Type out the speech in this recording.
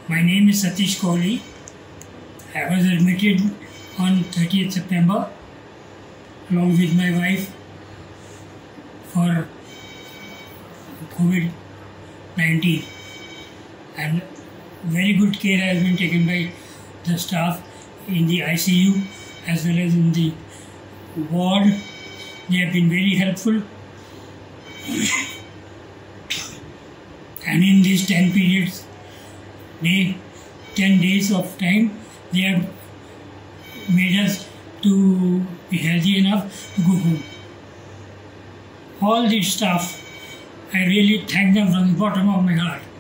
My name is Satish Kohli. I was admitted on 30th September along with my wife for COVID-19, and very good care has been taken by the staff in the ICU as well as in the ward. They have been very helpful, and in these 10 days of time, they have made us to be healthy enough to go home. All the staff, I really thank them from the bottom of my heart.